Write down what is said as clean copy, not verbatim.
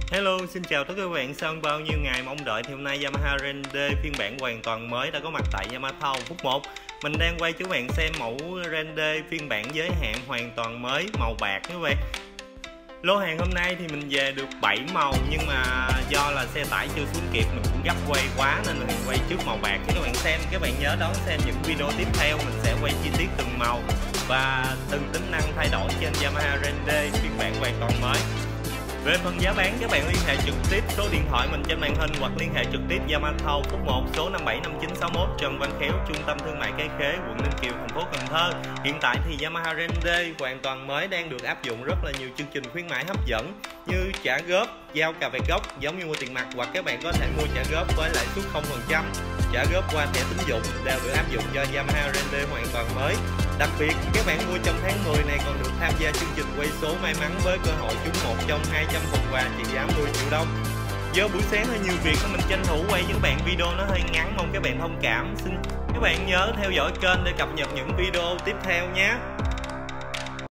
Hello, xin chào tất cả các bạn. Sau bao nhiêu ngày mong đợi thì hôm nay Yamaha Rende phiên bản hoàn toàn mới đã có mặt tại Yamaha phút 1. Mình đang quay cho các bạn xem mẫu Rende phiên bản giới hạn hoàn toàn mới màu bạc các bạn. Lô hàng hôm nay thì mình về được 7 màu, nhưng mà do là xe tải chưa xuống kịp mình cũng gấp quay quá nên là mình quay trước màu bạc cho các bạn xem. Các bạn nhớ đón xem những video tiếp theo, mình sẽ quay chi tiết từng màu và từng tính năng thay đổi trên Yamaha Rende phiên bản hoàn toàn mới. Về phần giá bán, các bạn liên hệ trực tiếp số điện thoại mình trên màn hình hoặc liên hệ trực tiếp Yamaha phút 1 số 575961 Trần Văn Khéo, trung tâm thương mại Cái Khế, quận Ninh Kiều, thành phố Cần Thơ. Hiện tại thì Yamaha Rende hoàn toàn mới đang được áp dụng rất là nhiều chương trình khuyến mãi hấp dẫn như trả góp, giao cà về gốc giống như mua tiền mặt, hoặc các bạn có thể mua trả góp với lãi suất 0%, trả góp qua thẻ tín dụng đều được áp dụng cho Yamaha Rende hoàn toàn mới. Đặc biệt, các bạn mua trong tháng 10 này còn được tham gia chương trình quay số may mắn với cơ hội trúng 1 trong 200 phần quà trị giá 10 triệu đồng. Do buổi sáng hơi nhiều việc nên mình tranh thủ quay với các bạn video nó hơi ngắn, mong các bạn thông cảm. Xin các bạn nhớ theo dõi kênh để cập nhật những video tiếp theo nhé.